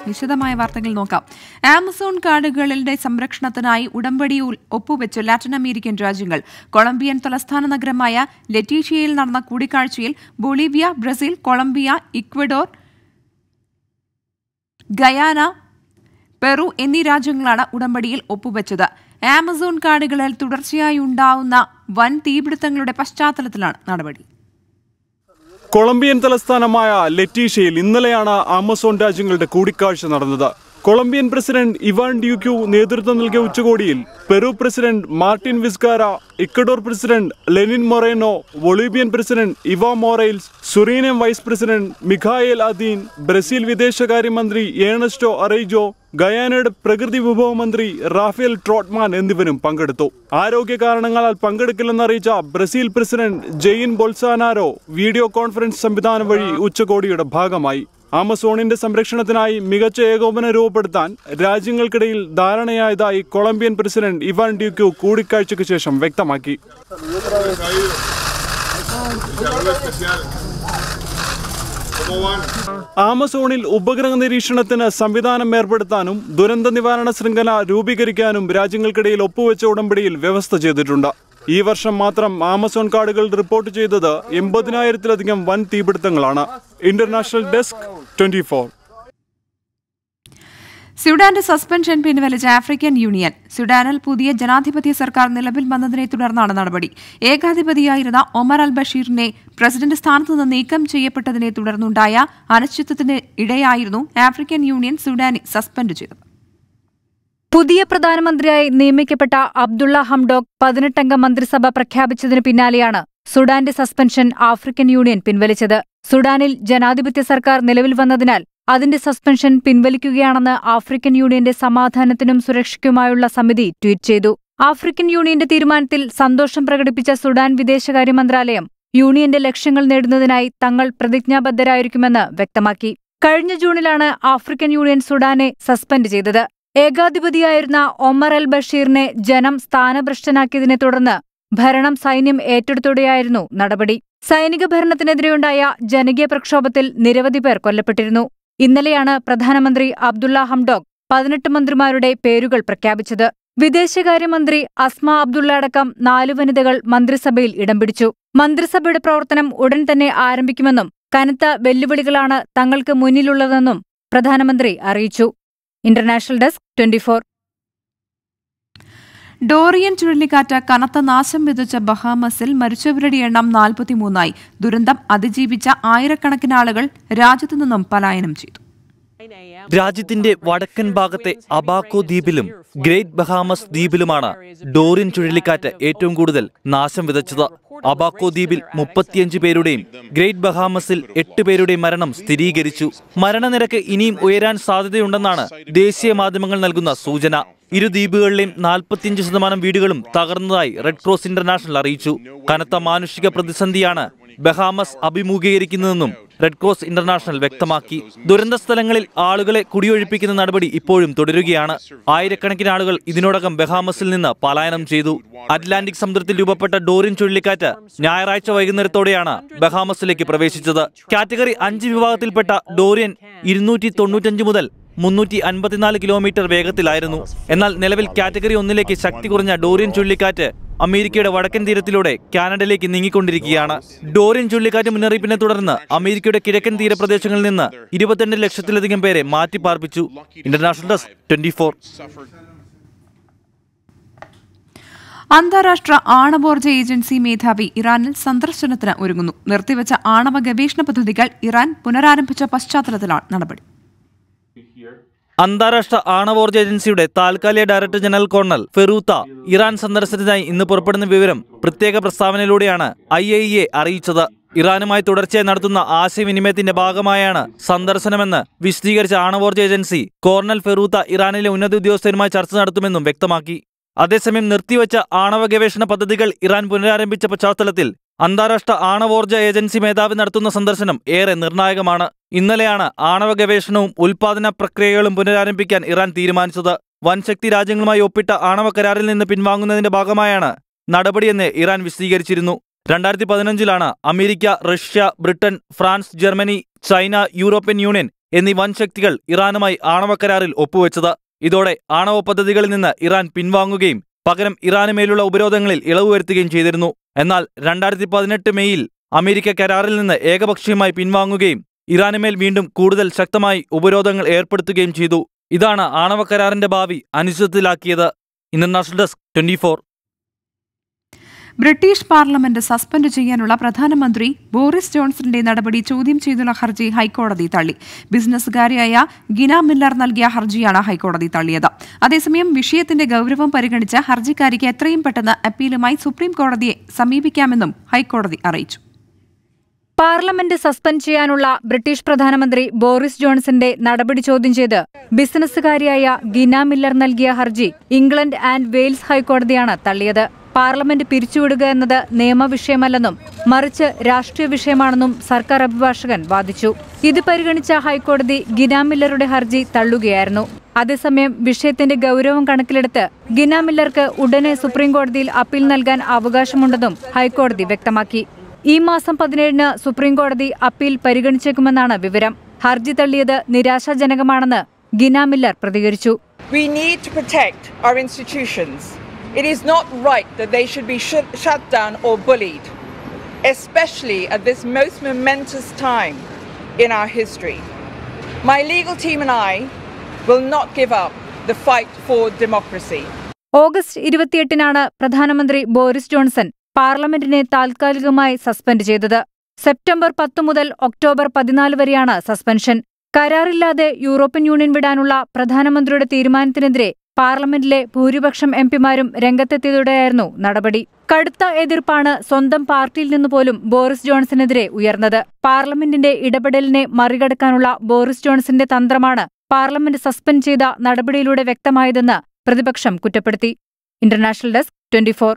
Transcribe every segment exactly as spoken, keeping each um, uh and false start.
വിശദമായ വാർത്തകൾ നോക്കാം. ആമസോൺ കാടുകളുടെ സംരക്ഷണത്തിനായി ഉടമ്പടി ഒപ്പുവെച്ചു ലാറ്റിൻ അമേരിക്കൻ രാജ്യങ്ങൾ. കൊളംബിയൻ തലസ്ഥാന നഗരമായ ലെറ്റീഷ്യയിൽ നടന്ന കൂടിക്കാഴ്ചയിൽ Bolivia, Brazil, Colombia, Ecuador, Guyana, Peru എന്നീ രാജ്യങ്ങളാണ് ഉടമ്പടിയിൽ ഒപ്പുവെച്ചത്. ആമസോൺ കാടുകളിൽ തുടർച്ചയായി ഉണ്ടാവുന്ന വൻ തീപിടുത്തങ്ങളുടെ പശ്ചാത്തലത്തിലാണ് നടപടി. കൊളംബിയൻ തലസ്ഥാനമായ ലെറ്റീഷ്യയിൽ ഇന്നലെയാണ് ആമസോൺ രാജ്യങ്ങളുടെ കൂടിക്കാഴ്ച നടന്നത്. കൊളംബിയൻ പ്രസിഡന്റ് ഇവാൻ ഡ്യൂക്യു നേതൃത്വം നൽകിയ ഉച്ചകോടിയിൽ Peru president Martin Vizcarra, Ecuador president Lenin Moreno, Bolivian president Evo Morales, Suriname vice president Michael Adhin, Brazil വിദേശകാര്യമന്ത്രി ഏണസ്റ്റോ അറൈജോ, ഗയാനയുടെ പ്രകൃതി വിഭവ മന്ത്രി റാഫേൽ ട്രോട്ട്മാൻ എന്നിവരും പങ്കെടുത്തു. ആരോഗ്യ കാരണങ്ങളാൽ പങ്കെടുക്കില്ലെന്നറിയിച്ച Brazil president Jair Bolsonaro video conference സംവിധാനം വഴി ഉച്ചകോടിയുടെ ഭാഗമായി. ആമസോണിന്റെ സംരക്ഷണത്തിനായി മികച്ച ഏകോപനം രൂപപ്പെടുത്താൻ രാജ്യങ്ങൾക്കിടയിൽ ധാരണയായതായി കൊളംബിയൻ പ്രസിഡന്റ് ഇവാൻ ഡ്യൂക്യു കൂടിക്കാഴ്ചയ്ക്ക് ശേഷം വ്യക്തമാക്കി. ആമസോണിൽ ഉപഗ്രഹ നിരീക്ഷണത്തിന് സംവിധാനം ഏർപ്പെടുത്താനും ദുരന്ത നിവാരണ ശൃംഖല രൂപീകരിക്കാനും രാജ്യങ്ങൾക്കിടയിൽ ഒപ്പുവെച്ച ഉടമ്പടിയിൽ വ്യവസ്ഥ ചെയ്തിട്ടുണ്ട്. ഈ വർഷം മാത്രം ആമസോൺ കാടുകൾ റിപ്പോർട്ട് ചെയ്തത് എൺപതിനായിരത്തിലധികം വൻ തീപിടുത്തങ്ങളാണ്. International desk twenty four. സുഡാന്റെ സസ്പെൻഷൻ പിൻവലിച്ച ആഫ്രിക്കൻ യൂണിയൻ. സുഡാനിൽ പുതിയ ജനാധിപത്യ സർക്കാർ നിലവിൽ വന്നതിനെ തുടർന്നാണ് നടപടി. ഏകാധിപതിയായിരുന്ന ഒമർ അൽ ബഷീറിനെ പ്രസിഡന്റ് സ്ഥാനത്ത് നിന്ന് നീക്കം ചെയ്യപ്പെട്ടതിനെ തുടർന്നുണ്ടായ അനിശ്ചിതത്വത്തിന് ഇടയായിരുന്നു ആഫ്രിക്കൻ യൂണിയൻ സുഡാനെ സസ്പെൻഡ് ചെയ്തത്. പുതിയ പ്രധാനമന്ത്രിയായി നിയമിക്കപ്പെട്ട അബ്ദുള്ള ഹംഡോക്ക് പതിനെട്ടംഗ മന്ത്രിസഭ പ്രഖ്യാപിച്ചതിനു പിന്നാലെയാണ് സുഡാന്റെ സസ്പെൻഷൻ ആഫ്രിക്കൻ യൂണിയൻ പിൻവലിച്ചത്. സുഡാനിൽ ജനാധിപത്യ സർക്കാർ നിലവിൽ വന്നതിനാൽ അതിന്റെ സസ്പെൻഷൻ പിൻവലിക്കുകയാണെന്ന് ആഫ്രിക്കൻ യൂണിയന്റെ സമാധാനത്തിനും സുരക്ഷയ്ക്കുമായുള്ള സമിതി ട്വീറ്റ് ചെയ്തു. ആഫ്രിക്കൻ യൂണിയന്റെ തീരുമാനത്തിൽ സന്തോഷം പ്രകടിപ്പിച്ച സുഡാൻ വിദേശകാര്യ മന്ത്രാലയം യൂണിയന്റെ ലക്ഷ്യങ്ങൾ നേടുന്നതിനായി തങ്ങൾ പ്രതിജ്ഞാബദ്ധരായിരിക്കുമെന്ന് വ്യക്തമാക്കി. കഴിഞ്ഞ ജൂണിലാണ് ആഫ്രിക്കൻ യൂണിയൻ സുഡാനെ സസ്പെൻഡ് ചെയ്തത്. ഏകാധിപതിയായിരുന്ന ഒമർ അൽ ബഷീറിനെ ജനം സ്ഥാനഭ്രഷ്ടനാക്കിയതിനെ തുടർന്ന് ഭരണം സൈന്യം ഏറ്റെടുത്തോടെയായിരുന്നു നടപടി. സൈനിക ഭരണത്തിനെതിരെയുണ്ടായ ജനകീയ പ്രക്ഷോഭത്തിൽ നിരവധി പേർ കൊല്ലപ്പെട്ടിരുന്നു. ഇന്നലെയാണ് പ്രധാനമന്ത്രി അബ്ദുള്ള ഹംഡോക്ക് പതിനെട്ട് മന്ത്രിമാരുടെ പേരുകൾ പ്രഖ്യാപിച്ചത്. വിദേശകാര്യമന്ത്രി അസ്മ അബ്ദുള്ള അടക്കം നാലു വനിതകൾ മന്ത്രിസഭയിൽ ഇടം പിടിച്ചു. മന്ത്രിസഭയുടെ പ്രവർത്തനം ഉടൻ തന്നെ ആരംഭിക്കുമെന്നും കനത്ത വെല്ലുവിളികളാണ് തങ്ങൾക്ക് മുന്നിലുള്ളതെന്നും പ്രധാനമന്ത്രി അറിയിച്ചു. International desk twenty four. Dorian ചുഴലിക്കാറ്റ് കനത്ത നാശം വിതച്ച ബഹാമസിൽ മരിച്ചവരുടെ എണ്ണം നാൽപ്പത്തിമൂന്നായി. ദുരന്തം അതിജീവിച്ച ആയിരക്കണക്കിന് ആളുകൾ രാജ്യത്തു നിന്നും പലായനം ചെയ്തു. രാജ്യത്തിന്റെ വടക്കൻ ഭാഗത്തെ അബാക്കോ ദ്വീപിലും ഗ്രേറ്റ് ബഹാമസ് ദ്വീപിലുമാണ് ഡോറിയൻ ചുഴലിക്കാറ്റ് ഏറ്റവും കൂടുതൽ നാശം വിതച്ചത്. അബാക്കോ ദ്വീപിൽ മുപ്പത്തിയഞ്ച് പേരുടെയും ഗ്രേറ്റ് ബഹാമസിൽ എട്ട് പേരുടെയും മരണം സ്ഥിരീകരിച്ചു. മരണനിരക്ക് ഇനിയും ഉയരാൻ സാധ്യതയുണ്ടെന്നാണ് ദേശീയ മാധ്യമങ്ങൾ നൽകുന്ന സൂചന. ഇരു ദ്വീപുകളിലെയും നാൽപ്പത്തിയഞ്ച് ശതമാനം വീടുകളും തകർന്നതായി റെഡ് ക്രോസ് ഇന്റർനാഷണൽ അറിയിച്ചു. കനത്ത മാനുഷിക പ്രതിസന്ധിയാണ് ബഹാമസ് അഭിമുഖീകരിക്കുന്നതെന്നും റെഡ് ക്രോസ് ഇന്റർനാഷണൽ വ്യക്തമാക്കി. ദുരന്ത സ്ഥലങ്ങളിൽ ആളുകളെ കുടിയൊഴിപ്പിക്കുന്ന നടപടി ഇപ്പോഴും തുടരുകയാണ്. ആയിരക്കണക്കിന് ആളുകൾ ഇതിനോടകം ബഹാമസിൽ നിന്ന് പലായനം ചെയ്തു. അറ്റ്ലാന്റിക് സമുദ്രത്തിൽ രൂപപ്പെട്ട ഡോറിയൻ ചുഴലിക്കാറ്റ് ഞായറാഴ്ച വൈകുന്നേരത്തോടെയാണ് ബഹാമസിലേക്ക് പ്രവേശിച്ചത്. കാറ്റഗറി അഞ്ച് വിഭാഗത്തിൽപ്പെട്ട ഡോറിയൻ ഇരുന്നൂറ്റി തൊണ്ണൂറ്റഞ്ച് മുതൽ മുന്നൂറ്റി അൻപത്തിനാല് കിലോമീറ്റർ വേഗത്തിലായിരുന്നു. എന്നാൽ നിലവിൽ കാറ്റഗറി ഒന്നിലേക്ക് ശക്തി കുറഞ്ഞ ഡോറിയൻ ചുഴലിക്കാറ്റ് അമേരിക്കയുടെ വടക്കൻ തീരത്തിലൂടെ കാനഡയിലേക്ക് നീങ്ങിക്കൊണ്ടിരിക്കുകയാണ്. ഡോറിയൻ ചുഴലിക്കാറ്റ് മുന്നറിയിപ്പിനെ തുടർന്ന് അമേരിക്കയുടെ കിഴക്കൻ തീരപ്രദേശങ്ങളിൽ നിന്ന് ഇരുപത്തിരണ്ട് ലക്ഷത്തിലധികം പേരെ മാറ്റിപ്പാർപ്പിച്ചു. International desk twenty four. അന്താരാഷ്ട്ര ആണവോർജ്ജ ഏജൻസി മേധാവി ഇറാനിൽ സന്ദർശനത്തിന് ഒരുങ്ങുന്നു. നിർത്തിവച്ച ആണവ ഗവേഷണ പദ്ധതികൾ ഇറാൻ പുനരാരംഭിച്ച പശ്ചാത്തലത്തിലാണ് നടപടി. അന്താരാഷ്ട്ര ആണവോർജ്ജ ഏജൻസിയുടെ താൽക്കാലിക director general Cornel Feruta Iran സന്ദർശനത്തിനായി ഇന്ന് പുറപ്പെടുന്ന വിവരം പ്രത്യേക പ്രസ്താവനയിലൂടെയാണ് ഐ എ ഇ എ അറിയിച്ചത്. ഇറാനുമായി തുടർച്ചയായി നടത്തുന്ന ആശയവിനിമയത്തിന്റെ ഭാഗമായാണ് സന്ദർശനമെന്ന് വിശദീകരിച്ച ആണവോർജ്ജ ഏജൻസി കേണൽ ഫെറൂത്ത ഇറാനിലെ ഉന്നത ഉദ്യോഗസ്ഥരുമായി ചർച്ച നടത്തുമെന്നും വ്യക്തമാക്കി. അതേസമയം നിർത്തിവച്ച ആണവ ഗവേഷണ പദ്ധതികൾ ഇറാൻ പുനരാരംഭിച്ച പശ്ചാത്തലത്തിൽ അന്താരാഷ്ട്ര ആണവോർജ്ജ ഏജൻസി മേധാവി നടത്തുന്ന സന്ദർശനം ഏറെ നിർണായകമാണ്. ഇന്നലെയാണ് ആണവ ഗവേഷണവും ഉൽപാദന പ്രക്രിയകളും പുനരാരംഭിക്കാൻ ഇറാൻ തീരുമാനിച്ചത്. വൻശക്തി രാജ്യങ്ങളുമായി ഒപ്പിട്ട ആണവ കരാറിൽ നിന്ന് പിൻവാങ്ങുന്നതിന്റെ ഭാഗമായാണ് നടപടിയെന്ന് ഇറാൻ വിശദീകരിച്ചിരുന്നു. രണ്ടായിരത്തി പതിനഞ്ചിലാണ് America, Russia, Britain, France, Germany, China, European Union എന്നീ വൻ ശക്തികൾ ഇറാനുമായി ആണവ കരാറിൽ ഒപ്പുവെച്ചത്. ഇതോടെ ആണവ പദ്ധതികളിൽ നിന്ന് ഇറാൻ പിൻവാങ്ങുകയും പകരം ഇറാനുമേലുള്ള ഉപരോധങ്ങളിൽ ഇളവ് വരുത്തുകയും ചെയ്തിരുന്നു. എന്നാൽ രണ്ടായിരത്തി പതിനെട്ട് മെയ്യിൽ അമേരിക്ക കരാറിൽ നിന്ന് ഏകപക്ഷീയമായി പിൻവാങ്ങുകയും ഇറാനുമേൽ വീണ്ടും കൂടുതൽ ശക്തമായി ഉപരോധങ്ങൾ ഏർപ്പെടുത്തുകയും ചെയ്തു. ഇതാണ് ആണവ കരാറിന്റെ ഭാവി അനിശ്ചിതത്തിലാക്കിയത്. International desk twenty four. British parliament suspend ചെയ്യാനുള്ള പ്രധാനമന്ത്രി ബോറിസ് ജോൺസന്റെ നടപടി ചോദ്യം ചെയ്തുള്ള ഹർജി ഹൈക്കോടതി തള്ളി. ബിസിനസ്സുകാരിയായ ഗിന മില്ലർ നൽകിയ ഹർജിയാണ് ഹൈക്കോടതി തള്ളിയത്. അതേസമയം വിഷയത്തിന്റെ ഗൌരവം പരിഗണിച്ച ഹർജിക്കാരിക്ക് എത്രയും പെട്ടെന്ന് അപ്പീലുമായി സുപ്രീം കോടതിയെ സമീപിക്കാമെന്നും ഹൈക്കോടതി അറിയിച്ചു. പാർലമെന്റ് സസ്പെൻഡ് ചെയ്യാനുള്ള ബ്രിട്ടീഷ് പ്രധാനമന്ത്രി ബോറിസ് ജോൺസന്റെ നടപടി ചോദ്യം ചെയ്ത് ബിസിനസ്സുകാരിയായ ഗിന മില്ലർ നൽകിയ ഹർജി ഇംഗ്ലണ്ട് ആൻഡ് വെയിൽസ് ഹൈക്കോടതിയാണ് തള്ളിയത്. പാർലമെന്റ് പിരിച്ചുവിടുക എന്നത് നിയമവിഷയമല്ലെന്നും മറിച്ച് രാഷ്ട്രീയ വിഷയമാണെന്നും സർക്കാർ അഭിഭാഷകൻ വാദിച്ചു. ഇത് പരിഗണിച്ച ഹൈക്കോടതി ഗിന മില്ലറുടെ ഹർജി തള്ളുകയായിരുന്നു. അതേസമയം വിഷയത്തിന്റെ ഗൌരവം കണക്കിലെടുത്ത് ഗിന മില്ലർക്ക് ഉടനെ സുപ്രീംകോടതിയിൽ അപ്പീൽ നൽകാൻ അവകാശമുണ്ടെന്നും ഹൈക്കോടതി വ്യക്തമാക്കി. ഈ മാസം പതിനേഴിന് സുപ്രീംകോടതി അപ്പീൽ പരിഗണിച്ചേക്കുമെന്നാണ് വിവരം. ഹർജി തള്ളിയത് നിരാശാജനകമാണെന്ന് ഗിന മില്ലർ പ്രതികരിച്ചു. We need to protect our institutions. It is not right that they should be sh- shut down or bullied, especially at this most momentous time in our history. My legal team and I will not give up the fight for democracy. August ഇരുപത്തിയെട്ടിനാണ് പ്രധാനമന്ത്രി Boris Johnson പാർലമെന്റിനെ താൽക്കാലികമായി suspend ചെയ്തത്. September പത്ത് മുതൽ October പതിനാല് വരെയാണ് suspension. കരാറില്ലാതെ European union വിടാനുള്ള പ്രധാനമന്ത്രിയുടെ തീരുമാനത്തിനെതിരെ പാർലമെന്റിലെ ഭൂരിപക്ഷം എംപിമാരും രംഗത്തെത്തിയതോടെയായിരുന്നു നടപടി. കടുത്ത എതിർപ്പാണ് സ്വന്തം പാർട്ടിയിൽ നിന്നുപോലും ബോറിസ് ജോൺസണെതിരെ ഉയർന്നത്. പാർലമെന്റിന്റെ ഇടപെടലിനെ മറികടക്കാനുള്ള ബോറിസ് ജോൺസന്റെ തന്ത്രമാണ് പാർലമെന്റ് സസ്പെൻഡ് ചെയ്ത നടപടിയിലൂടെ വ്യക്തമായതെന്ന് പ്രതിപക്ഷം കുറ്റപ്പെടുത്തി. International desk twenty four.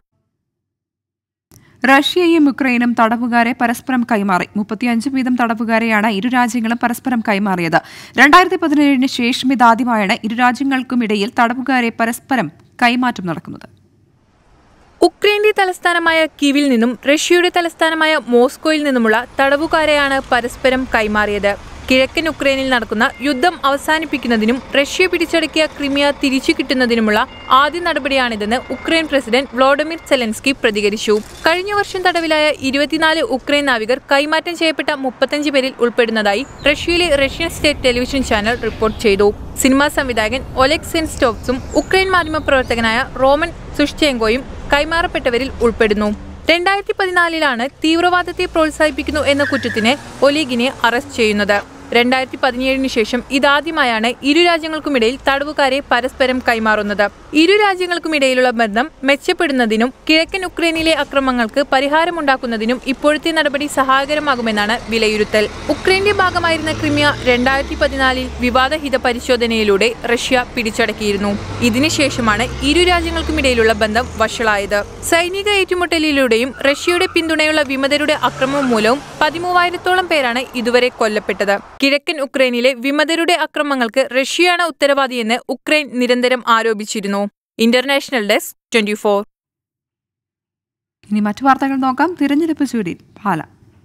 റഷ്യയും യുക്രൈനും തടവുകാരെ പരസ്പരം കൈമാറി. മുപ്പത്തിയഞ്ച് വീതം തടവുകാരെയാണ് ഇരു രാജ്യങ്ങളും പരസ്പരം കൈമാറിയത്. രണ്ടായിരത്തി പതിനേഴിന് ശേഷം ഇതാദ്യമായാണ് ഇരു രാജ്യങ്ങൾക്കുമിടയിൽ തടവുകാരെ പരസ്പരം കൈമാറ്റം നടക്കുന്നത്. ഉക്രൈന്റെ തലസ്ഥാനമായ കീവിൽ നിന്നും റഷ്യയുടെ തലസ്ഥാനമായ മോസ്കോയിൽ നിന്നുമുള്ള തടവുകാരെയാണ് പരസ്പരം കൈമാറിയത്. കിഴക്കൻ ഉക്രൈനിൽ നടക്കുന്ന യുദ്ധം അവസാനിപ്പിക്കുന്നതിനും റഷ്യ പിടിച്ചടക്കിയ ക്രിമിയ തിരിച്ചു കിട്ടുന്നതിനുമുള്ള ആദ്യ നടപടിയാണിതെന്ന് ഉക്രൈൻ പ്രസിഡന്റ് വ്ളോഡിമിർ സെലൻസ്കി പ്രതികരിച്ചു. കഴിഞ്ഞ വർഷം തടവിലായ ഇരുപത്തിനാല് ഉക്രൈൻ നാവികർ കൈമാറ്റം ചെയ്യപ്പെട്ട മുപ്പത്തഞ്ച് പേരിൽ ഉൾപ്പെടുന്നതായി റഷ്യയിലെ Russian state television channel report ചെയ്തു. സിനിമാ സംവിധായകൻ ഒലെഗ് സെൻസ്റ്റോവ്സും ഉക്രൈൻ മാധ്യമപ്രവർത്തകനായ റോമൻ സുഷ്ചെങ്കോയും കൈമാറപ്പെട്ടവരിൽ ഉൾപ്പെടുന്നു. രണ്ടായിരത്തി പതിനാലിലാണ് തീവ്രവാദത്തെ പ്രോത്സാഹിപ്പിക്കുന്നു എന്ന കുറ്റത്തിന് ഒലീഗിനെ അറസ്റ്റ് ചെയ്യുന്നത്. രണ്ടായിരത്തി പതിനേഴിന് ശേഷം ഇതാദ്യമായാണ് ഇരു രാജ്യങ്ങൾക്കുമിടയിൽ തടവുകാരെ പരസ്പരം കൈമാറുന്നത്. ഇരു രാജ്യങ്ങൾക്കുമിടയിലുള്ള ബന്ധം മെച്ചപ്പെടുന്നതിനും കിഴക്കൻ ഉക്രൈനിലെ അക്രമങ്ങൾക്ക് പരിഹാരമുണ്ടാക്കുന്നതിനും ഇപ്പോഴത്തെ നടപടി സഹായകരമാകുമെന്നാണ് വിലയിരുത്തൽ. ഉക്രൈന്റെ ഭാഗമായിരുന്ന ക്രിമിയ രണ്ടായിരത്തി പതിനാലിൽ വിവാദഹിത പരിശോധനയിലൂടെ റഷ്യ പിടിച്ചടക്കിയിരുന്നു. ഇതിനുശേഷമാണ് ഇരു രാജ്യങ്ങൾക്കുമിടയിലുള്ള ബന്ധം വഷളായത്. സൈനിക ഏറ്റുമുട്ടലിലൂടെയും റഷ്യയുടെ പിന്തുണയുള്ള വിമതരുടെ അക്രമം മൂലവും പതിമൂവായിരത്തോളം പേരാണ് ഇതുവരെ കൊല്ലപ്പെട്ടത്. കിഴക്കൻ ഉക്രൈനിലെ വിമതരുടെ അക്രമങ്ങൾക്ക് റഷ്യയാണ് ഉത്തരവാദിയെന്ന് ഉക്രൈൻ നിരന്തരം ആരോപിച്ചിരുന്നു. International desk twenty four. ഇനി മറ്റു വാർത്തകൾ നോക്കാം. തിരഞ്ഞെടുപ്പ് ചൂടിൽ പാല.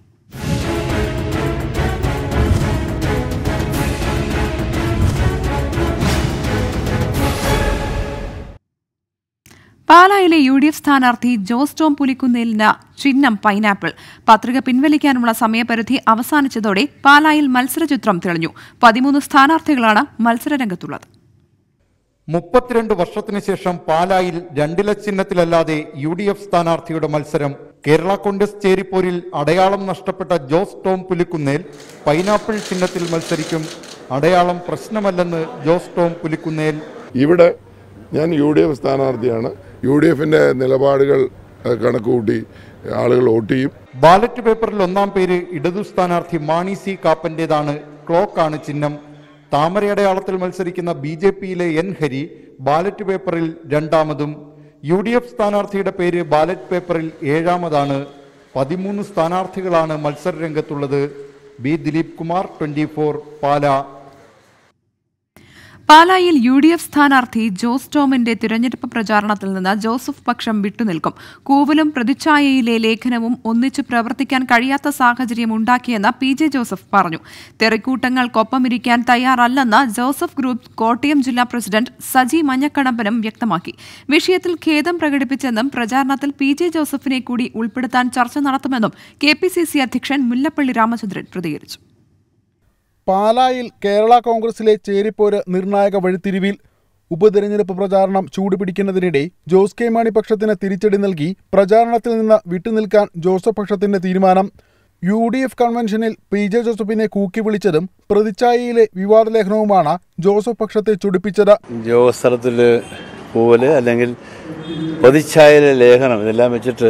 പാലായിലെ യു ഡി എഫ് സ്ഥാനാർത്ഥി ജോസ് ടോം പുലിക്കുന്നേലിന് ചിഹ്നം പൈനാപ്പിൾ. പത്രിക പിൻവലിക്കാനുള്ള സമയപരിധി അവസാനിച്ചതോടെ പാലായിൽ മത്സരചിത്രം തെളിഞ്ഞു. പതിമൂന്ന് സ്ഥാനാർത്ഥികളാണ് മത്സരരംഗത്തുള്ളത്. മുപ്പത്തിരണ്ട് വർഷത്തിനു ശേഷം പാലായിൽ രണ്ടില ചിഹ്നത്തിലല്ലാതെ യു ഡി എഫ് സ്ഥാനാർത്ഥിയുടെ മത്സരം. കേരള കോൺഗ്രസ് ചേരിപ്പോരിൽ അടയാളം നഷ്ടപ്പെട്ട ജോസ് ടോം പുലിക്കുന്നേൽ പൈനാപ്പിൾ ചിഹ്നത്തിൽ മത്സരിക്കും. അടയാളം പ്രശ്നമല്ലെന്ന് ജോസ് ടോം പുലിക്കുന്നേൽ. ഇവിടെ ഞാൻ യു ഡി എഫ് സ്ഥാനാർത്ഥിയാണ്. യു ഡി എഫിന്റെ നിലപാടുകൾ കണക്കുകൂട്ടി ആളുകൾ വോട്ട് ചെയ്യും. ബാലറ്റ് പേപ്പറിൽ ഒന്നാം പേര് ഇടതു സ്ഥാനാർത്ഥി മാണി സി കാപ്പന്റേതാണ്. ക്ലോക്കാണ് ചിഹ്നം. താമരയടയാളത്തിൽ മത്സരിക്കുന്ന ബി ജെ പിയിലെ എൻ ഹരി ബാലറ്റ് പേപ്പറിൽ രണ്ടാമതും. യു ഡി എഫ് സ്ഥാനാർത്ഥിയുടെ പേര് ബാലറ്റ് പേപ്പറിൽ ഏഴാമതാണ്. പതിമൂന്ന് സ്ഥാനാർത്ഥികളാണ് മത്സരരംഗത്തുള്ളത്. B Dileep Kumar, twenty four, Pala. പാലായിൽ യു ഡി എഫ് സ്ഥാനാർത്ഥി ജോസ് ടോമിന്റെ തിരഞ്ഞെടുപ്പ് പ്രചാരണത്തിൽ നിന്ന് ജോസഫ് പക്ഷം വിട്ടുനിൽക്കും. കൂവലും പ്രതിച്ഛായയിലെ ലേഖനവും ഒന്നിച്ചു പ്രവർത്തിക്കാൻ കഴിയാത്ത സാഹചര്യം ഉണ്ടാക്കിയെന്ന് പി ജെ ജോസഫ് പറഞ്ഞു. തെറിക്കൂട്ടങ്ങൾക്കൊപ്പമിരിക്കാൻ തയ്യാറല്ലെന്ന് ജോസഫ് ഗ്രൂപ്പ് കോട്ടയം ജില്ലാ പ്രസിഡന്റ് സജി മഞ്ഞക്കടമ്പനും വ്യക്തമാക്കി. വിഷയത്തിൽ ഖേദം പ്രകടിപ്പിച്ചെന്നും പ്രചാരണത്തിൽ പി ജെ ജോസഫിനെ കൂടി ഉൾപ്പെടുത്താൻ ചർച്ച നടത്തുമെന്നും കെ പി സി സി അധ്യക്ഷൻ മുല്ലപ്പള്ളി രാമചന്ദ്രൻ പ്രതികരിച്ചു. പാലായിൽ കേരള കോൺഗ്രസിലെ ചേരിപ്പോര് നിർണായക വഴിത്തിരിവിൽ. ഉപതെരഞ്ഞെടുപ്പ് പ്രചാരണം ചൂടുപിടിക്കുന്നതിനിടെ ജോസ് കെ മാണി പക്ഷത്തിന് തിരിച്ചടി നൽകി പ്രചാരണത്തിൽ നിന്ന് വിട്ടുനിൽക്കാൻ ജോസഫ് പക്ഷത്തിന്റെ തീരുമാനം. യു ഡി എഫ് കൺവെൻഷനിൽ പി ജെ ജോസഫിനെ കൂക്കി വിളിച്ചതും പ്രതിച്ഛായയിലെ വിവാദ ലേഖനവുമാണ് ജോസഫ് പക്ഷത്തെ ചുടിപ്പിച്ചത്. ജോസഫത്തില് പൂവല് അല്ലെങ്കിൽ പ്രതിച്ഛായയിലെ ലേഖനം ഇതെല്ലാം വെച്ചിട്ട്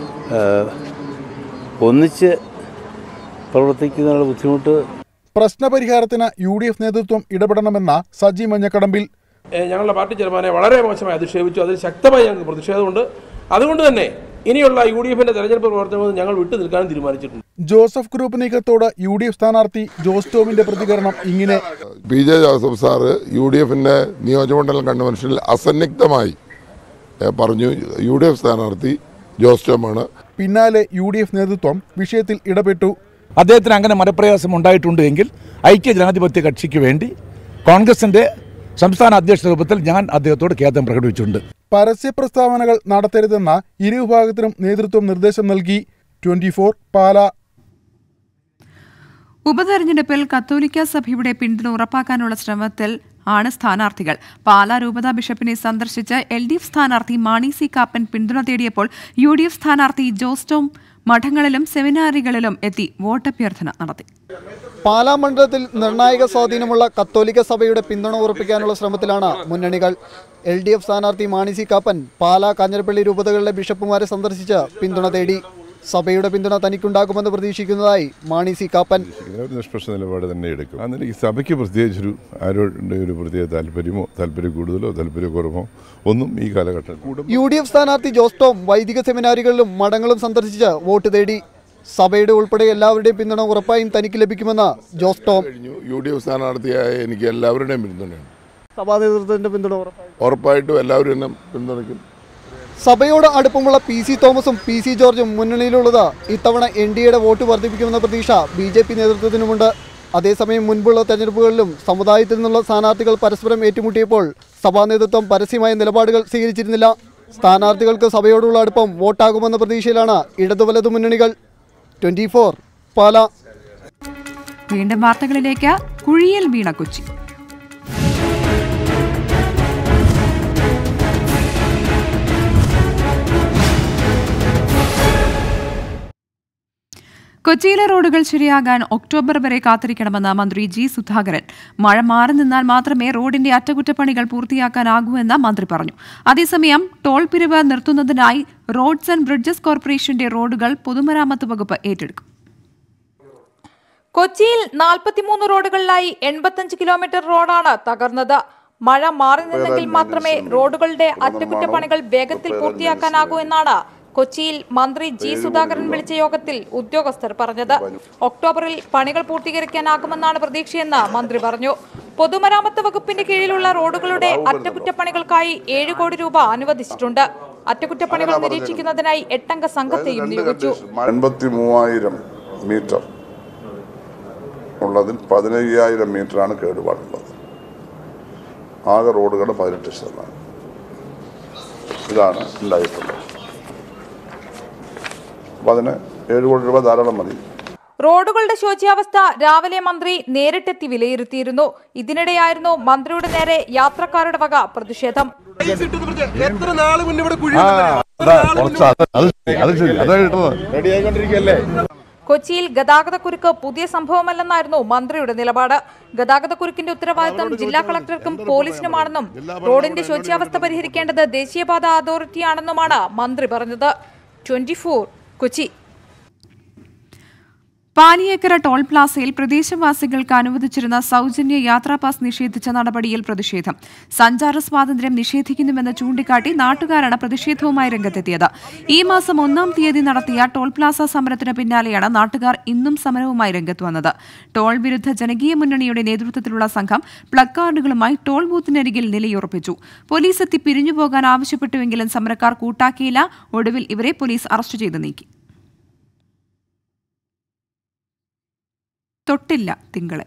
ഒന്നിച്ച് പ്രവർത്തിക്കുന്നതിനുള്ള ബുദ്ധിമുട്ട്. പ്രശ്നപരിഹാരത്തിന് യു ഡി എഫ് നേതൃത്വം ഇടപെടണമെന്ന സജി മഞ്ഞക്കടമ്പിൽ. ഞങ്ങളുടെ പാർട്ടി ചെയർമാനെ വളരെ മോശമായി അധിക്ഷേപിച്ചു. അതിൽ ശക്തമായി ഞങ്ങൾക്ക് പ്രതിഷേധമുണ്ട്. അതുകൊണ്ട് തന്നെ ഇനിയുള്ള യു ഡി എഫിന്റെ തെരഞ്ഞെടുപ്പ് പ്രവർത്തനങ്ങൾ ഞങ്ങൾ വിട്ടു നിൽക്കാനും തീരുമാനിച്ചിട്ടുണ്ട്. ജോസഫ് ഗ്രൂപ്പ് നീക്കത്തോട് യു ഡി എഫ് സ്ഥാനാർത്ഥി ജോസ് ടോമിന്റെ പ്രതികരണം ഇങ്ങനെ. P J Joseph sir U D എഫിന്റെ നിയോജകമണ്ഡലം കൺവെൻഷനിൽ അസന്നിഗ്ധമായി പറഞ്ഞു യു ഡി എഫ് സ്ഥാനാർത്ഥി ജോസ് ടോമാണ്. പിന്നാലെ യു ഡി എഫ് നേതൃത്വം വിഷയത്തിൽ ഇടപെട്ടു. അദ്ദേഹത്തിന് അങ്ങനെ മനപ്രയാസം ഉണ്ടായിട്ടുണ്ട് എങ്കിൽ ഐക്യ ജനാധിപത്യ കക്ഷിക്ക് വേണ്ടി കോൺഗ്രസിന്റെ സംസ്ഥാന അധ്യക്ഷ രൂപത്തിൽ ഞാൻ അദ്ദേഹത്തോട് ഖേദം പ്രകടിപ്പിച്ചിട്ടുണ്ട്. പരസ്യ പ്രസ്താവനകൾ നടത്തരുതെന്ന ഇരുവിഭാഗത്തിനും നേതൃത്വം നിർദ്ദേശം നൽകി. Twenty four Pala. ഉപതെരഞ്ഞെടുപ്പിൽ കത്തോലിക്ക സഭയുടെ പിന്തുണ ഉറപ്പാക്കാനുള്ള ശ്രമത്തിൽ ആണ് സ്ഥാനാർത്ഥികൾ. പാലാ രൂപതാ ബിഷപ്പിനെ സന്ദർശിച്ച് എൽ ഡി എഫ് സ്ഥാനാർത്ഥി മാണി സി കാപ്പൻ പിന്തുണ തേടിയപ്പോൾ യു ഡി എഫ് സ്ഥാനാർത്ഥി ജോസ് ടോം മഠങ്ങളിലും സെമിനാറികളിലും എത്തി വോട്ടഭ്യർത്ഥന നടത്തി. പാലാ മണ്ഡലത്തിൽ നിർണായക സ്വാധീനമുള്ള കത്തോലിക്ക സഭയുടെ പിന്തുണ ഉറപ്പിക്കാനുള്ള ശ്രമത്തിലാണ് മുന്നണികൾ. എൽ ഡി എഫ് സ്ഥാനാർത്ഥി മാണി സി കാപ്പൻ പാലാ കാഞ്ഞിരപ്പള്ളി രൂപതകളിലെ ബിഷപ്പുമാരെ സന്ദർശിച്ച് പിന്തുണ തേടി. സഭയുടെ പിന്തുണ തനിക്കുണ്ടാകുമെന്ന് പ്രതീക്ഷിക്കുന്നതായി മാണി സി കാപ്പൻ. നിഷ്പക്ഷ നിലപാട് തന്നെ എടുക്കും. അന്നേരം ഈ സഭയ്ക്ക് പ്രത്യേകിച്ചൊരു ആരോടെ ഒരു പ്രത്യേക താല്പര്യമോ താല്പര്യം കൂടുതലോ താല്പര്യക്കുറവോ ഒന്നും ഈ കാലഘട്ടത്തിൽ. യു ഡി എഫ് സ്ഥാനാർത്ഥി ജോസ് ടോം വൈദിക സെമിനാരികളിലും മഠങ്ങളും സന്ദർശിച്ച് വോട്ട് തേടി. സഭയുടെ ഉൾപ്പെടെ എല്ലാവരുടെയും പിന്തുണ ഉറപ്പായും തനിക്ക് ലഭിക്കുമെന്ന് Jose Tom. U D F സ്ഥാനാർത്ഥിയായ എനിക്ക് എല്ലാവരുടെയും പിന്തുണയാണ്. സഭാ നേതൃത്വത്തിന്റെ പിന്തുണ ഉറപ്പായിട്ടും എല്ലാവരും എന്നെ പിന്തുണയ്ക്കും. സഭയോട് അടുപ്പമുള്ള പി സി തോമസും പി സി ജോർജും മുന്നണിയിലുള്ളത് ഇത്തവണ എൻ ഡി എയുടെ വോട്ട് വർദ്ധിപ്പിക്കുമെന്ന പ്രതീക്ഷ ബി ജെ പി നേതൃത്വത്തിനുമുണ്ട്. അതേസമയം മുൻപുള്ള തെരഞ്ഞെടുപ്പുകളിലും സമുദായത്തിൽ നിന്നുള്ള സ്ഥാനാർത്ഥികൾ പരസ്പരം ഏറ്റുമുട്ടിയപ്പോൾ സഭാ നേതൃത്വം പരസ്യമായ നിലപാടുകൾ സ്വീകരിച്ചിരുന്നില്ല. സ്ഥാനാർത്ഥികൾക്ക് സഭയോടുള്ള അടുപ്പം വോട്ടാകുമെന്ന പ്രതീക്ഷയിലാണ് ഇടതുവലതു മുന്നണികൾ. Twenty four Pala. വീണ്ടും വാർത്തകളിലേക്ക്. കുഴിയിൽ വീണ കൊച്ചി. കൊച്ചിയിലെ റോഡുകൾ ശരിയാകാൻ ഒക്ടോബർ വരെ കാത്തിരിക്കണമെന്ന് മന്ത്രി ജി സുധാകരൻ. മഴ മാറി നിന്നാൽ മാത്രമേ റോഡിന്റെ അറ്റകുറ്റപ്പണികൾ പൂർത്തിയാക്കാനാകൂ എന്ന് മന്ത്രി പറഞ്ഞു. അതേസമയം ടോൾ പിരിവ് നിർത്തുന്നതിനായി റോഡ്സ് ആൻഡ് ബ്രിഡ്ജസ് കോർപ്പറേഷന്റെ റോഡുകൾ പൊതുമരാമത്ത് വകുപ്പ് ഏറ്റെടുക്കും. കൊച്ചിയിൽ നാൽപ്പത്തിമൂന്ന് റോഡുകളിലായി എൺപത്തഞ്ച് കിലോമീറ്റർ റോഡാണ് തകർന്നത്. മഴ മാറി നിന്നെങ്കിൽ മാത്രമേ റോഡുകളുടെ അറ്റകുറ്റപ്പണികൾ വേഗത്തിൽ പൂർത്തിയാക്കാനാകൂ എന്നാണ് കൊച്ചിയിൽ മന്ത്രി ജി സുധാകരൻ വിളിച്ച യോഗത്തിൽ ഉദ്യോഗസ്ഥർ പറഞ്ഞത്. ഒക്ടോബറിൽ പണികൾ പൂർത്തീകരിക്കാനാകുമെന്നാണ് പ്രതീക്ഷയെന്ന് മന്ത്രി പറഞ്ഞു. പൊതുമരാമത്ത് വകുപ്പിന്റെ കീഴിലുള്ള റോഡുകളുടെ അറ്റകുറ്റപ്പണികൾക്കായി ഏഴ് കോടി രൂപ അനുവദിച്ചിട്ടുണ്ട്. അറ്റകുറ്റപ്പണികൾ നിരീക്ഷിക്കുന്നതിനായി എട്ടംഗ സംഘത്തെയും നിയോഗിച്ചു. എൺപത്തി മൂവായിരം മീറ്റർ ഉള്ളതിൽ പതിനയ്യായിരം മീറ്ററാണ് കേടുപാടുള്ളത്. ആകെ റോഡുകളുടെ പതിനെട്ട് ശതമാനം ഇതാണ് ഉണ്ടായിട്ടുള്ളത്. അപ്പോൾ അതിന് ഏഴ് കോടി രൂപ ധാരാളം മതി. റോഡുകളുടെ ശോച്യാവസ്ഥ രാവിലെ മന്ത്രി നേരിട്ടെത്തി വിലയിരുത്തിയിരുന്നു. ഇതിനിടെയായിരുന്നു മന്ത്രിയുടെ നേരെ യാത്രക്കാരുടെ വക പ്രതിഷേധം. കൊച്ചിയിൽ ഗതാഗതക്കുരുക്ക് പുതിയ സംഭവമല്ലെന്നായിരുന്നു മന്ത്രിയുടെ നിലപാട്. ഗതാഗതക്കുരുക്കിന്റെ ഉത്തരവാദിത്തം ജില്ലാ കളക്ടർക്കും പോലീസിനുമാണെന്നും റോഡിന്റെ ശോച്യാവസ്ഥ പരിഹരിക്കേണ്ടത് ദേശീയപാത അതോറിറ്റിയാണെന്നുമാണ് മന്ത്രി പറഞ്ഞത്. Twenty four Kochi. Paliyekkara toll plaza പ്രദേശവാസികൾക്ക് അനുവദിച്ചിരുന്ന സൗജന്യ യാത്രാ പാസ് നിഷേധിച്ച നടപടിയിൽ പ്രതിഷേധം. സഞ്ചാര സ്വാതന്ത്ര്യം നിഷേധിക്കുന്നുവെന്ന് ചൂണ്ടിക്കാട്ടി നാട്ടുകാരാണ് പ്രതിഷേധവുമായി രംഗത്തെത്തിയത്. ഈ മാസം ഒന്നാം തീയതി നടത്തിയ ടോൾ പ്ലാസ സമരത്തിന് പിന്നാലെയാണ് നാട്ടുകാർ ഇന്നും സമരവുമായി രംഗത്ത് വന്നത്. ടോൾ വിരുദ്ധ ജനകീയ മുന്നണിയുടെ നേതൃത്വത്തിലുള്ള സംഘം പ്ലക്കാർഡുകളുമായി ടോൾ ബൂത്തിനരികിൽ നിലയുറപ്പിച്ചു. പോലീസ് എത്തി പിരിഞ്ഞുപോകാൻ ആവശ്യപ്പെട്ടുവെങ്കിലും സമരക്കാർ കൂട്ടാക്കിയില്ല. ഒടുവിൽ ഇവരെ പോലീസ് അറസ്റ്റ് ചെയ്ത് നീക്കി. തൊട്ടില്ല തിങ്കളെ.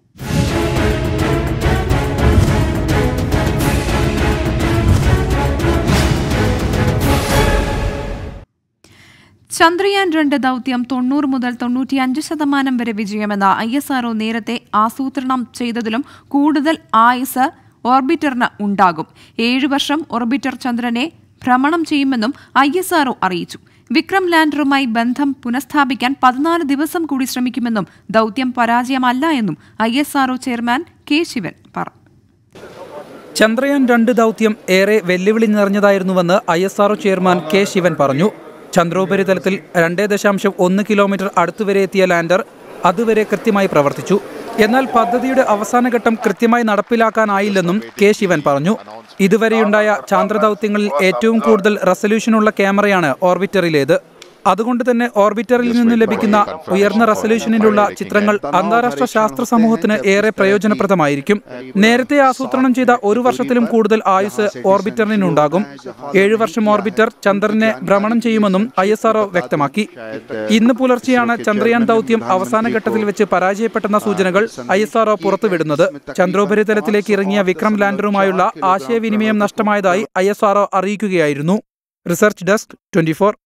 ചന്ദ്രയാൻ രണ്ട് ദൌത്യം തൊണ്ണൂറ് മുതൽ തൊണ്ണൂറ്റിയഞ്ച് ശതമാനം വരെ വിജയമെന്ന് ഐ എസ് ആർഒ നേരത്തെ ആസൂത്രണം ചെയ്തതിലും കൂടുതൽ ആയുസ് ഓർബിറ്ററിന് ഉണ്ടാകും. ഏഴു വർഷം ഓർബിറ്റർ ചന്ദ്രനെ ഭ്രമണം ചെയ്യുമെന്നും ഐ എസ് ആർഒ അറിയിച്ചു. വിക്രം ലാൻഡറുമായി ബന്ധം പുനഃസ്ഥാപിക്കാൻ പതിനാല് ദിവസം കൂടി ശ്രമിക്കുമെന്നും ദൌത്യം പരാജയമല്ല എന്നും I S R O chairman K Sivan പറഞ്ഞു. ചന്ദ്രയാൻ രണ്ട് ദൌത്യം ഏറെ വെല്ലുവിളി നിറഞ്ഞതായിരുന്നുവെന്ന് I S R O chairman K Sivan പറഞ്ഞു. ചന്ദ്രോപരിതലത്തിൽ രണ്ടേ ദശാംശം ഒന്ന് കിലോമീറ്റർ അടുത്തുവരെ എത്തിയ ലാൻഡർ അതുവരെ കൃത്യമായി പ്രവർത്തിച്ചു. എന്നാൽ പദ്ധതിയുടെ അവസാനഘട്ടം കൃത്യമായി നടപ്പിലാക്കാനായില്ലെന്നും കെ ശിവൻ പറഞ്ഞു. ഇതുവരെയുണ്ടായ ചാന്ദ്രദൌത്യങ്ങളിൽ ഏറ്റവും കൂടുതൽ റെസല്യൂഷനുള്ള ക്യാമറയാണ് ഓർബിറ്ററിലേത്. അതുകൊണ്ട് തന്നെ ഓർബിറ്ററിൽ നിന്ന് ലഭിക്കുന്ന ഉയർന്ന റെസല്യൂഷനിലുള്ള ചിത്രങ്ങൾ അന്താരാഷ്ട്ര ശാസ്ത്ര സമൂഹത്തിന് ഏറെ പ്രയോജനപ്രദമായിരിക്കും. നേരത്തെ ആസൂത്രണം ചെയ്ത ഒരു വർഷത്തിലും കൂടുതൽ ആയുസ് ഓർബിറ്ററിനുണ്ടാകും. ഏഴു വർഷം ഓർബിറ്റർ ചന്ദ്രനെ ഭ്രമണം ചെയ്യുമെന്നും ഐ എസ് ആർഒ വ്യക്തമാക്കി. ഇന്ന് പുലർച്ചെയാണ് ചന്ദ്രയാൻ ദൌത്യം അവസാന ഘട്ടത്തിൽ വെച്ച് പരാജയപ്പെട്ടെന്ന സൂചനകൾ ഐ എസ് ആർഒ പുറത്തുവിടുന്നത്. ചന്ദ്രോപരിതലത്തിലേക്ക് ഇറങ്ങിയ വിക്രം ലാൻഡറുമായുള്ള ആശയവിനിമയം നഷ്ടമായതായി ഐ എസ് ആർഒ അറിയിക്കുകയായിരുന്നു. Research desk twenty four.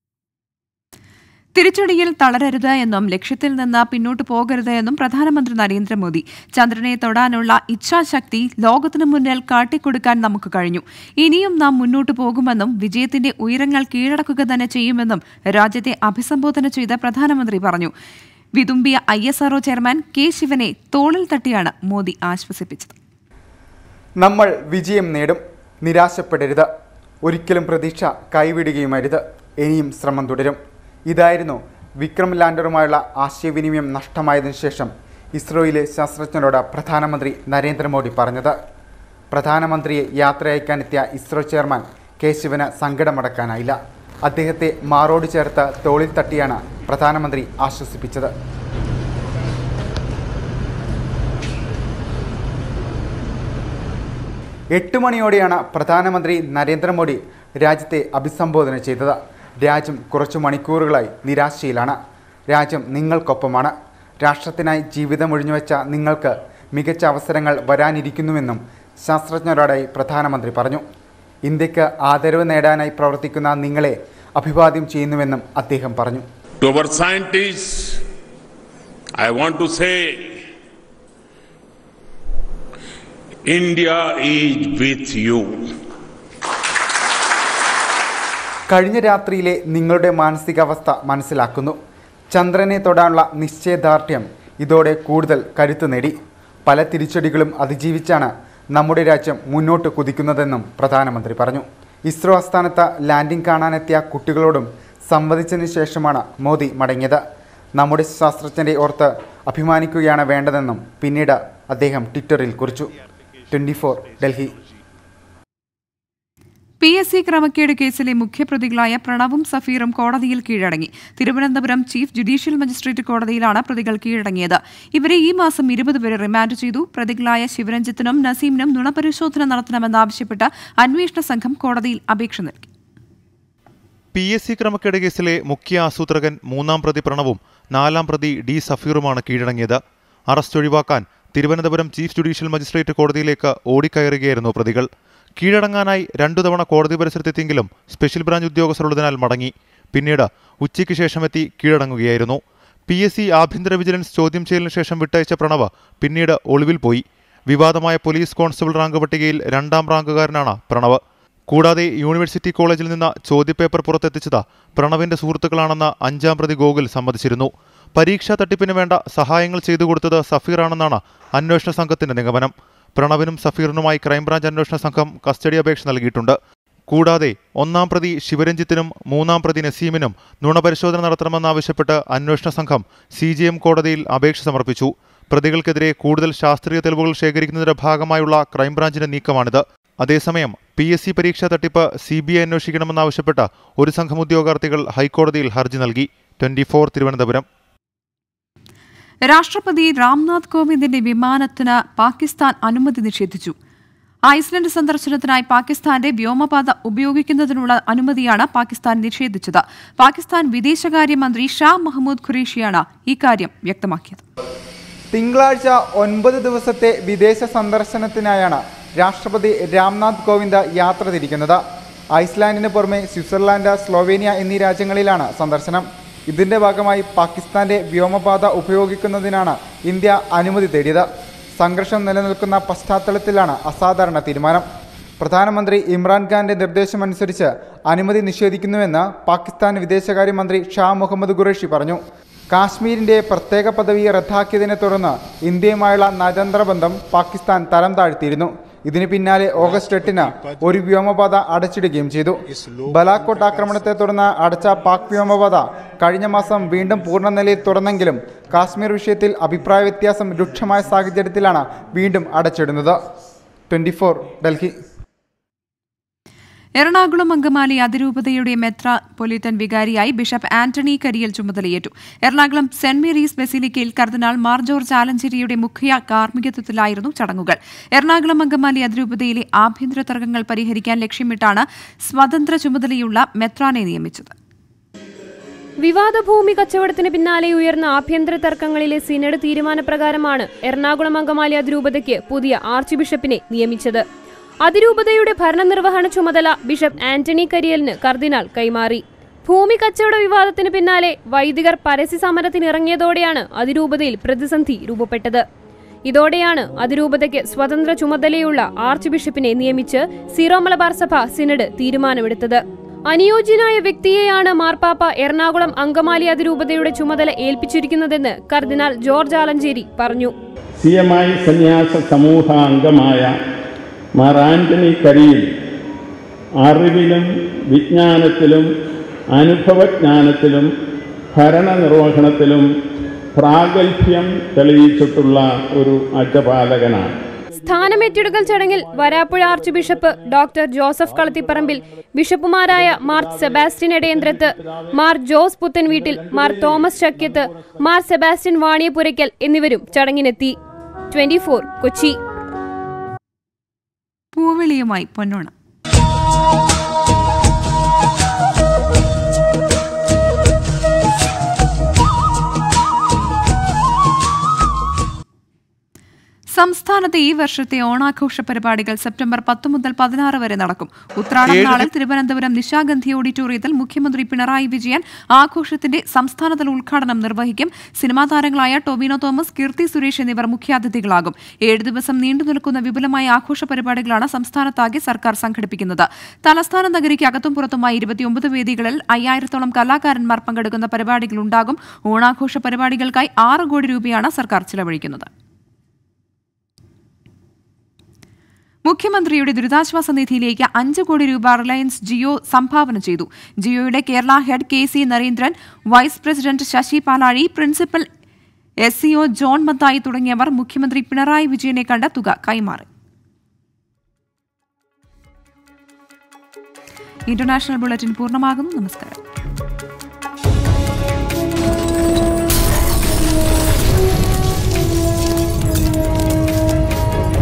തിരിച്ചടിയിൽ തളരരുത് എന്നും ലക്ഷ്യത്തിൽ നിന്ന് പിന്നോട്ട് പോകരുത് എന്നും പ്രധാനമന്ത്രി നരേന്ദ്രമോദി. ചന്ദ്രനെ തൊടാനുള്ള ഇച്ഛാശക്തി ലോകത്തിനു മുന്നിൽ കാട്ടിക്കൊടുക്കാൻ നമുക്ക് കഴിഞ്ഞു. ഇനിയും നാം മുന്നോട്ട് പോകുമെന്നും വിജയത്തിന്റെ ഉയരങ്ങൾ കീഴടക്കുക തന്നെ ചെയ്യുമെന്നും രാജ്യത്തെ അഭിസംബോധന ചെയ്ത പ്രധാനമന്ത്രി പറഞ്ഞു. വിതുമ്പിയ I S R O chairman K ശിവനെ തോളിൽ തട്ടിയാണ് മോദി ആശ്വസിപ്പിച്ചത്. നമ്മൾ വിജയം നേടും, നിരാശപ്പെടരുത്, ഒരിക്കലും പ്രതീക്ഷ കൈവിടുകയുമരുത്, ഇനിയും ശ്രമം തുടരും. ഇതായിരുന്നു വിക്രം ലാൻഡറുമായുള്ള ആശയവിനിമയം നഷ്ടമായതിനു ശേഷം ഇസ്രോയിലെ ശാസ്ത്രജ്ഞരോട് പ്രധാനമന്ത്രി നരേന്ദ്രമോദി പറഞ്ഞത്. പ്രധാനമന്ത്രിയെ യാത്രയയക്കാനെത്തിയ ഇസ്രോ ചെയർമാൻ കെ ശിവന് സങ്കടമടക്കാനായില്ല. അദ്ദേഹത്തെ മാറോട് ചേർത്ത് തോളിൽ തട്ടിയാണ് പ്രധാനമന്ത്രി ആശ്വസിപ്പിച്ചത്. എട്ട് മണിയോടെയാണ് പ്രധാനമന്ത്രി നരേന്ദ്രമോദി രാജ്യത്തെ അഭിസംബോധന ചെയ്തത്. രാജ്യം കുറച്ചു മണിക്കൂറുകളായി നിരാശയിലാണ്. രാജ്യം നിങ്ങൾക്കൊപ്പമാണ്. രാഷ്ട്രത്തിനായി ജീവിതമൊഴിഞ്ഞുവെച്ച നിങ്ങൾക്ക് മികച്ച അവസരങ്ങൾ വരാനിരിക്കുന്നുവെന്നും ശാസ്ത്രജ്ഞരോടായി പ്രധാനമന്ത്രി പറഞ്ഞു. ഇന്ത്യക്ക് ആദരവ് നേടാനായി പ്രവർത്തിക്കുന്ന നിങ്ങളെ അഭിവാദ്യം ചെയ്യുന്നുവെന്നും അദ്ദേഹം പറഞ്ഞു. To our scientists, I want to say, India is with you. കഴിഞ്ഞ രാത്രിയിലെ നിങ്ങളുടെ മാനസികാവസ്ഥ മനസ്സിലാക്കുന്നു. ചന്ദ്രനെ തൊടാനുള്ള നിശ്ചയദാർഢ്യം ഇതോടെ കൂടുതൽ കരുത്തു നേടി. പല തിരിച്ചടികളും അതിജീവിച്ചാണ് നമ്മുടെ രാജ്യം മുന്നോട്ട് കുതിക്കുന്നതെന്നും പ്രധാനമന്ത്രി പറഞ്ഞു. ഇസ്രോ ആസ്ഥാനത്ത് ലാൻഡിംഗ് കാണാനെത്തിയ കുട്ടികളോടും സംവദിച്ചതിന് ശേഷമാണ് മോദി മടങ്ങിയത്. നമ്മുടെ ശാസ്ത്രജ്ഞരെ ഓർത്ത് അഭിമാനിക്കുകയാണ് വേണ്ടതെന്നും പിന്നീട് അദ്ദേഹം ട്വിറ്ററിൽ കുറിച്ചു. Twenty four Delhi. P S C ക്രമക്കേട് കേസിലെ മുഖ്യപ്രതികളായ പ്രണവും സഫീറും കോടതിയിൽ കീഴടങ്ങി. തിരുവനന്തപുരം ചീഫ് ജുഡീഷ്യൽ മജിസ്ട്രേറ്റ് കോടതിയിലാണ് പ്രതികൾ കീഴടങ്ങിയത്. ഇവരെ ഈ മാസം ഇരുപത് വരെ റിമാൻഡ് ചെയ്തു. പ്രതികളായ ശിവരഞ്ജിത്തിനും നസീമിനും നുണപരിശോധന നടത്തണമെന്നാവശ്യപ്പെട്ട് അന്വേഷണ സംഘം കോടതിയിൽ അപേക്ഷ നൽകി. പി എസ് സി ക്രമക്കേട് കേസിലെ മുഖ്യ ആസൂത്രകൻ മൂന്നാം പ്രതി പ്രണവും നാലാം പ്രതി ഡി സഫീറുമാണ് കീഴടങ്ങിയത്. അറസ്റ്റ് ഒഴിവാക്കാൻ തിരുവനന്തപുരം ചീഫ് ജുഡീഷ്യൽ മജിസ്ട്രേറ്റ് കോടതിയിലേക്ക് ഓടിക്കയറുകയായിരുന്നു പ്രതികൾ. കീഴടങ്ങാനായി രണ്ടു തവണ കോടതി പരിസരത്തെത്തിയെങ്കിലും സ്പെഷ്യൽ ബ്രാഞ്ച് ഉദ്യോഗസ്ഥരുള്ളതിനാൽ മടങ്ങി. പിന്നീട് ഉച്ചയ്ക്ക് ശേഷമെത്തി കീഴടങ്ങുകയായിരുന്നു. പി എസ് സി ആഭ്യന്തര വിജിലൻസ് ചോദ്യം ചെയ്യലിന് ശേഷം വിട്ടയച്ച പ്രണവ് പിന്നീട് ഒളിവിൽ പോയി. വിവാദമായ പോലീസ് കോൺസ്റ്റബിൾ റാങ്ക് പട്ടികയിൽ രണ്ടാം റാങ്കുകാരനാണ് പ്രണവ്. കൂടാതെ യൂണിവേഴ്സിറ്റി കോളേജിൽ നിന്ന് ചോദ്യപേപ്പർ പുറത്തെത്തിച്ചത് പ്രണവിന്റെ സുഹൃത്തുക്കളാണെന്ന് അഞ്ചാം പ്രതി ഗോകുൽ സമ്മതിച്ചിരുന്നു. പരീക്ഷാ തട്ടിപ്പിന് വേണ്ട സഹായങ്ങൾ ചെയ്തു കൊടുത്തത് സഫീറാണെന്നാണ് അന്വേഷണ സംഘത്തിന്റെ നിഗമനം. പ്രണവിനും സഫീറിനുമായി ക്രൈംബ്രാഞ്ച് അന്വേഷണ സംഘം കസ്റ്റഡി അപേക്ഷ നൽകിയിട്ടുണ്ട്. കൂടാതെ ഒന്നാം പ്രതി ശിവരഞ്ജിത്തിനും മൂന്നാം പ്രതി നസീമിനും നുണപരിശോധന നടത്തണമെന്നാവശ്യപ്പെട്ട് അന്വേഷണ സംഘം സി ജി എം കോടതിയിൽ അപേക്ഷ സമർപ്പിച്ചു. പ്രതികൾക്കെതിരെ കൂടുതൽ ശാസ്ത്രീയ തെളിവുകൾ ശേഖരിക്കുന്നതിന്റെ ഭാഗമായുള്ള ക്രൈംബ്രാഞ്ചിന്റെ നീക്കമാണിത്. അതേസമയം പി എസ് സി പരീക്ഷാ തട്ടിപ്പ് സി ബി ഐ അന്വേഷിക്കണമെന്നാവശ്യപ്പെട്ട് ഒരു സംഘം ഉദ്യോഗാർത്ഥികൾ ഹൈക്കോടതിയിൽ ഹർജി നൽകി. Twenty four Thiruvananthapuram. രാഷ്ട്രപതി രാംനാഥ് കോവിന്ദിന്റെ വിമാനത്തിന് പാകിസ്ഥാൻ അനുമതി നിഷേധിച്ചു. ഐസ്ലൻഡ് സന്ദർശനത്തിനായി പാകിസ്ഥാന്റെ വ്യോമപാത ഉപയോഗിക്കുന്നതിനുള്ള അനുമതിയാണ് പാകിസ്ഥാൻ നിഷേധിച്ചത്. പാകിസ്ഥാൻ വിദേശകാര്യമന്ത്രി ഷാ മഹ്മൂദ് ഖുറേഷിയാണ് ഇക്കാര്യം വ്യക്തമാക്കിയത്. തിങ്കളാഴ്ച ഒൻപത് ദിവസത്തെ വിദേശ സന്ദർശനത്തിനായാണ് രാഷ്ട്രപതി രാംനാഥ് കോവിന്ദ് യാത്ര തിരിക്കുന്നത്. ഐസ്ലാൻഡിന് പുറമെ സ്വിറ്റ്സർലാൻഡ്, സ്ലോവേനിയ എന്നീ രാജ്യങ്ങളിലാണ് സന്ദർശനം. ഇതിന്റെ ഭാഗമായി പാകിസ്ഥാന്റെ വ്യോമപാത ഉപയോഗിക്കുന്നതിനാണ് ഇന്ത്യ അനുമതി തേടിയത്. സംഘർഷം നിലനിൽക്കുന്ന പശ്ചാത്തലത്തിലാണ് അസാധാരണ തീരുമാനം. പ്രധാനമന്ത്രി ഇമ്രാൻഖാന്റെ നിർദ്ദേശമനുസരിച്ച് അനുമതി നിഷേധിക്കുന്നുവെന്ന് പാകിസ്ഥാൻ വിദേശകാര്യമന്ത്രി ഷാ മുഹമ്മദ് ഖുറേഷി പറഞ്ഞു. കാശ്മീരിന്റെ പ്രത്യേക പദവി റദ്ദാക്കിയതിനെ തുടർന്ന് ഇന്ത്യയുമായുള്ള നയതന്ത്ര ബന്ധം പാകിസ്ഥാൻ തരം താഴ്ത്തിയിരുന്നു. ഇതിന് പിന്നാലെ ഓഗസ്റ്റ് എട്ടിന് ഒരു വ്യോമപാത അടച്ചിടുകയും ചെയ്തു. ബലാക്കോട്ട് ആക്രമണത്തെ തുടർന്ന് അടച്ച പാക് വ്യോമപാത കഴിഞ്ഞ മാസം വീണ്ടും പൂർണ്ണ നിലയിൽ തുറന്നെങ്കിലും കാശ്മീർ വിഷയത്തിൽ അഭിപ്രായ വ്യത്യാസം രൂക്ഷമായ സാഹചര്യത്തിലാണ് വീണ്ടും അടച്ചിടുന്നത്. Twenty four Delhi. എറണാകുളം അങ്കമാലി അതിരൂപതയുടെ മെത്രാപ്പൊലീത്തൻ വികാരിയായി ബിഷപ്പ് ആന്റണി കരിയൽ ചുമതലയേറ്റു. എറണാകുളം സെന്റ് മേരീസ് ബസിലിക്കയിൽ കർദിനാൾ മാർ ജോർജ് ആലഞ്ചേരിയുടെ മുഖ്യ കാർമ്മികത്വത്തിലായിരുന്നു ചടങ്ങുകൾ. എറണാകുളം അങ്കമാലി അതിരൂപതയിലെ ആഭ്യന്തര തർക്കങ്ങൾ പരിഹരിക്കാൻ ലക്ഷ്യമിട്ടാണ് സ്വതന്ത്ര ചുമതലയുള്ള മെത്രാനെ നിയമിച്ചത്. വിവാദ ഭൂമി കച്ചവടത്തിന് പിന്നാലെ ഉയർന്ന ആഭ്യന്തര തർക്കങ്ങളിലെ സിനഡ് തീരുമാനപ്രകാരമാണ് എറണാകുളം അങ്കമാലി അതിരൂപതയ്ക്ക് പുതിയ ആർച്ച് ബിഷപ്പിനെ നിയമിച്ചത്. അതിരൂപതയുടെ ഭരണനിർവഹണ ചുമതല ബിഷപ്പ് ആന്റണി കരിയലിന് കർദിനാൾ കൈമാറി. ഭൂമി കച്ചവട വിവാദത്തിന് പിന്നാലെ വൈദികർ പരസ്യ സമരത്തിനിറങ്ങിയതോടെയാണ് അതിരൂപതയിൽ പ്രതിസന്ധി രൂപപ്പെട്ടത്. ഇതോടെയാണ് അതിരൂപതയ്ക്ക് സ്വതന്ത്ര ചുമതലയുള്ള ആർച്ച് ബിഷപ്പിനെ നിയമിച്ച് സീറോ മലബാർ സഭ സിനഡ് തീരുമാനമെടുത്തത്. അനുയോജ്യനായ വ്യക്തിയെയാണ് മാർപ്പാപ്പ എറണാകുളം അങ്കമാലി അതിരൂപതയുടെ ചുമതല ഏൽപ്പിച്ചിരിക്കുന്നതെന്ന് കർദിനാൾ ജോർജ് ആലഞ്ചേരി പറഞ്ഞു. സി എം ഐ സന്യാസ സമൂഹ അംഗമായ മാർ ആന്റണി കരിയിൽ അറിവിലും വിജ്ഞാനത്തിലും അനുഭവജ്ഞാനത്തിലും ഭരണനിർവഹണത്തിലും പ്രാഗൽഭ്യം തെളിയിച്ചിട്ടുള്ള ഒരു അജപാലകനാണ്. സ്ഥാനമേറ്റെടുക്കൽ ചടങ്ങിൽ Varapuzha archbishop doctor Joseph Kalathiparambil, ബിഷപ്പുമാരായ Mar Sebastian Edayanthrath, Mar Jose Puthenveettil, Mar Thomas Chakyath, Mar Sebastian Vaniyapurackal എന്നിവരും ചടങ്ങിനെത്തി. Twenty four Kochi. പൂവിളിയുമായി പൊന്നോണം. സംസ്ഥാനത്തെ ഈ വർഷത്തെ ഓണാഘോഷ പരിപാടികൾ സെപ്റ്റംബർ പത്ത് മുതൽ പതിനാറ് വരെ നടക്കും. ഉത്രാടം നാളിൽ തിരുവനന്തപുരം നിശാഗന്ധി ഓഡിറ്റോറിയത്തിൽ മുഖ്യമന്ത്രി പിണറായി വിജയൻ ആഘോഷത്തിന്റെ സംസ്ഥാനതല ഉദ്ഘാടനം നിർവഹിക്കും. സിനിമാ താരങ്ങളായ ടൊവിനോ തോമസ്, കീർത്തി സുരേഷ് എന്നിവർ മുഖ്യാതിഥികളാകും. ഏഴ് ദിവസം നീണ്ടുനിൽക്കുന്ന വിപുലമായ ആഘോഷ പരിപാടികളാണ് സംസ്ഥാനത്താകെ സർക്കാർ സംഘടിപ്പിക്കുന്നത്. തലസ്ഥാന നഗരിക്ക് അകത്തും പുറത്തുമായി ഇരുപത്തിയൊമ്പത് വേദികളിൽ അയ്യായിരത്തോളം കലാകാരന്മാർ പങ്കെടുക്കുന്ന പരിപാടികളുണ്ടാകും. ഓണാഘോഷ പരിപാടികൾക്കായി ആറ് കോടി രൂപയാണ് സർക്കാർ ചിലവഴിക്കുന്നത്. മുഖ്യമന്ത്രിയുടെ ദുരിതാശ്വാസ നിധിയിലേക്ക് അഞ്ച് കോടി രൂപ റിലയൻസ് ജിയോ സംഭാവന ചെയ്തു. ജിയോയുടെ Kerala head K C Narendran, vice president Sasi Palazhi, principal S C O John Mathai തുടങ്ങിയവർ മുഖ്യമന്ത്രി പിണറായി വിജയനെ കണ്ട തുക കൈമാറി. ഇന്റർനാഷണൽ ബുള്ളറ്റിൻ പൂർണ്ണമാകുന്നു. നമസ്കാരം.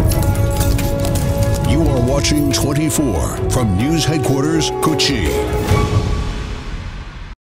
Watching twenty-four from News Headquarters, Kochi.